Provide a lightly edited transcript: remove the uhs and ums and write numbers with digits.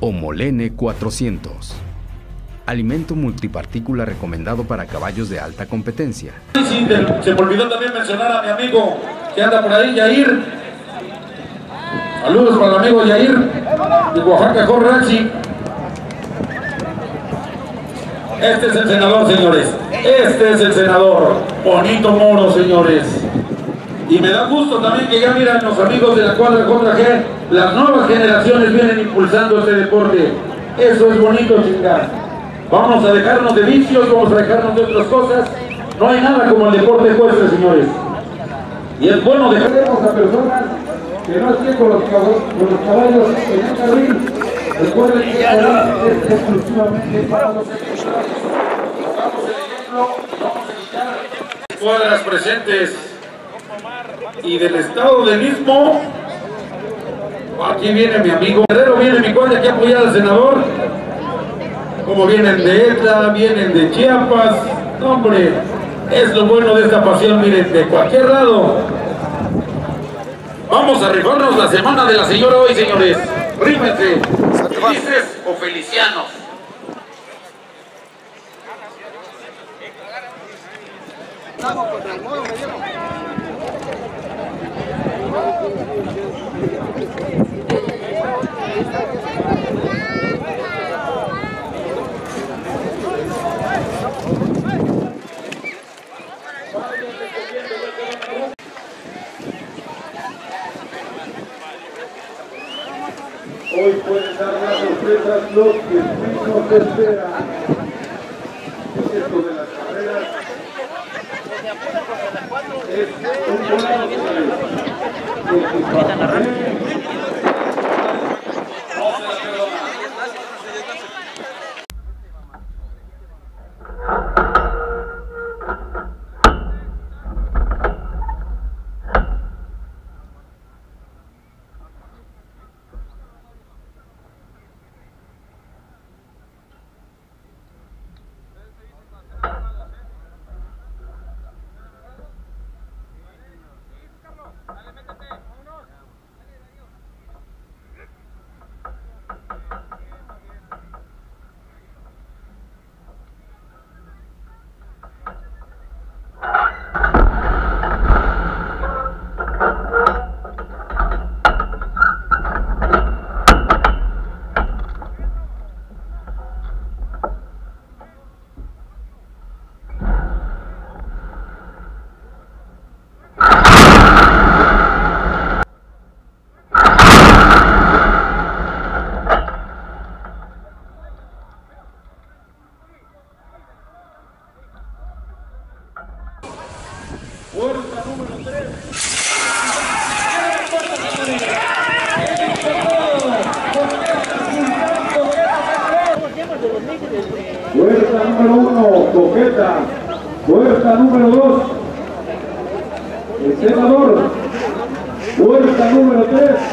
Homolene 400. Alimento multipartícula recomendado para caballos de alta competencia. Sí, se me olvidó también mencionar a mi amigo que anda por ahí, Yair. Saludos para el amigo Yair de Oaxaca, Corrachi. Este es el senador, señores. Este es el senador. Bonito moro, señores. Y me da gusto también que ya miran los amigos de la cuadra contra G. Las nuevas generaciones vienen impulsando este deporte. Eso es bonito, chingar. Vamos a dejarnos de vicios, vamos a dejarnos de otras cosas. No hay nada como el deporte ecuestre, señores. Y es bueno dejaremos a personas que no estén con los caballos en el carril. Recuerden que es exclusivamente para los equipos. Vamos el ejemplo y vamos a quitar cuadras presentes. Y del estado del Istmo, aquí viene mi amigo Guerrero, viene mi cuadra aquí a apoyar al senador. Como vienen de Etla, vienen de Chiapas. No, hombre, es lo bueno de esta pasión, miren, de cualquier lado. Vamos a rifarnos la semana de la señora hoy, señores. Rímense, felices o felicianos. Hoy pueden dar las sorpresas los que menos esperan. Esto de las carreras es un volado, Fuerza número 3. Fuerza número 1, Coqueta. Fuerza número 2, el senador. Fuerza número 3.